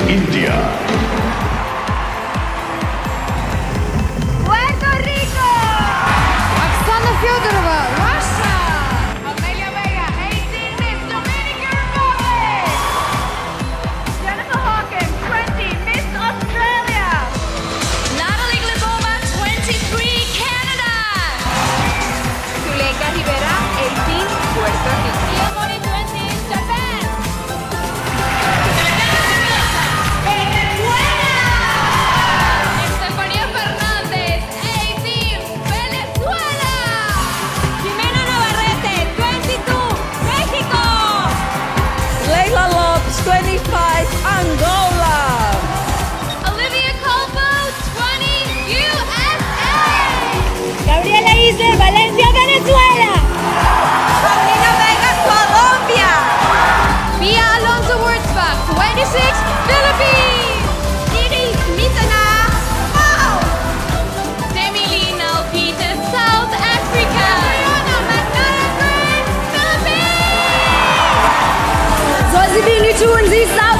India. Puerto Rico. Oksana Fyodorova, Russia. Amelia Vega, 18, Miss Dominican Republic. Jennifer Hawkins, 20, Miss Australia. Natalie Glebova, 23, Canada. Zuleika Rivera, 18, Puerto Rico. Tia Mori, 20, Japan. Estefanía Fernández, 18, Venezuela. Jimena Navarrete, 22, México. Leila Lopes, 25, Angola. Olivia Colpo, 20, USA. Gabriela Isler, Valencia, Venezuela. Paulina Vega, Colombia. Mia Alonso Wurzbach, 26, Philippines. Didi Mitana, wow. Demi Lino Peters, South Africa. Mariana Magdalena Green, Philippines. Zozibini Chunzi, South